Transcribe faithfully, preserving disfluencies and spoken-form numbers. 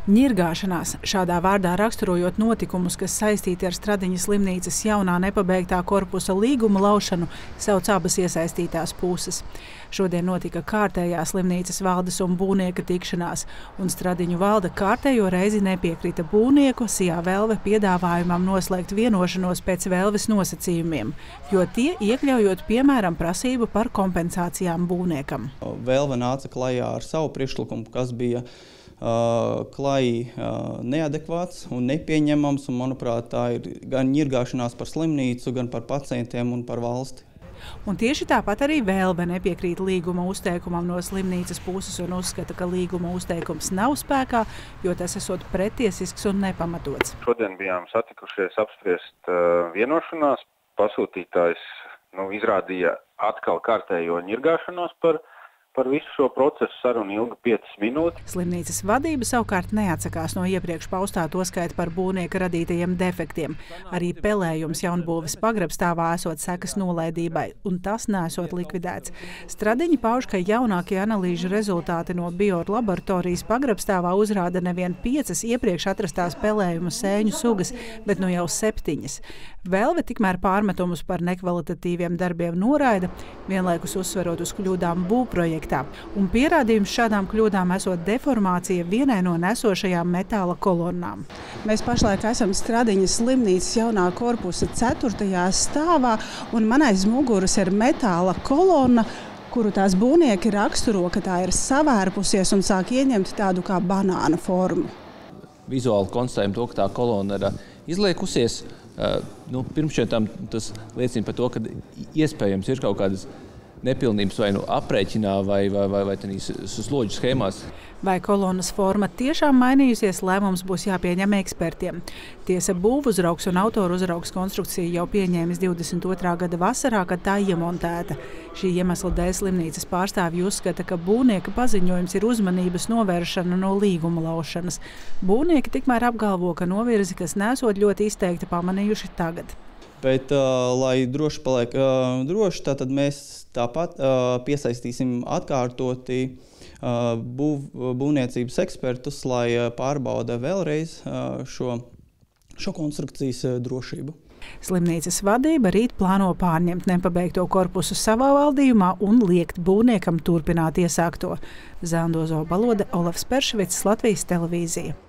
Ņirgāšanās, šādā vārdā raksturojot notikumus, kas saistīti ar Stradiņas slimnīcas jaunā nepabeigtā korpusa līguma laušanu, sauc abas iesaistītās puses. Šodien notika kārtējā slimnīcas valdes un būvnieka tikšanās, un Stradiņu valde kārtējo reizi nepiekrita būvnieku Sijā Velve piedāvājumam noslēgt vienošanos pēc Velves nosacījumiem, jo tie iekļaujot piemēram prasību par kompensācijām būvniekam. Velve nāca klajā ar savu priekšlikumu, kas bija Uh, klai uh, neadekvāts un nepieņemams, un, manuprāt, tā ir gan ņirgāšanās par slimnīcu, gan par pacientiem un par valsti. Un tieši tāpat arī Velve nepiekrīt līguma uzteikumam no slimnīcas puses un uzskata, ka līguma uzteikums nav spēkā, jo tas esot pretiesisks un nepamatots. Šodien bijām satikušies apspriest uh, vienošanās. Pasūtītājs nu, izrādīja atkal kārtējo ņirgāšanos par Par visu šo procesu sarunu ilga piecas minūtes. Slimnīcas vadība savukārt neatsakās no iepriekš paustā, toskait par būvnieka radītajiem defektiem. Arī pelējums jaunbūves pagrabstāvā esot sekas nolaidībai, un tas nesot likvidēts. Stradiņi pauž, ka jaunākie analīžu rezultāti no Bioru laboratorijas pagrabstāvā uzrāda nevien piecas iepriekš atrastās pelējumu sēņu sugas, bet nu jau septiņas. Velve tikmēr pārmetumus par nekvalitatīviem darbiem noraida, vienlaikus uzsverot uz kļūdām būvprojektā. Un pierādījums šādām kļūdām esot deformācija vienai no nesošajām metāla kolonnām. Mēs pašlaik esam Stradiņas slimnīcas jaunā korpusa ceturtajā stāvā, un man aiz muguras ir metāla kolonna, kuru tās būvnieki raksturo, ka tā ir savērpusies un sāk ieņemt tādu kā banāna formu. Vizuāli konstatējam to, ka tā kolona ir izliekusies. Uh, nu, pirmšķietām tas liecina par to, ka iespējams ir kaut kādas nepilnības vai nu aprēķinā vai, vai, vai, vai tādīs slodžu schēmās. Vai kolonas forma tiešām mainījusies, lēmums būs jāpieņem ekspertiem. Tiesa būvuzraugs un autoru uzraugs konstrukciju jau pieņēmis divdesmit otrā gada vasarā, kad tā iemontēta. Šī iemesla dēļ slimnīcas pārstāvji uzskata, ka būvnieka paziņojums ir uzmanības novēršana no līguma laušanas. Būvnieki tikmēr apgalvo, ka novirzi, kas nesot ļoti izteikti pamanījuši tagad. Bet, uh, lai droši paliek uh, droši, tātad mēs tāpat uh, piesaistīsim atkārtoti uh, būv, būvniecības ekspertus, lai uh, pārbauda vēlreiz uh, šo, šo konstrukcijas uh, drošību. Slimnīcas vadība rīt plāno pārņemt nepabeigto korpusu savā valdījumā un liekt būvniekam turpināt iesākto. Zandozo Balode, Olafs Perševics, Latvijas televīzija.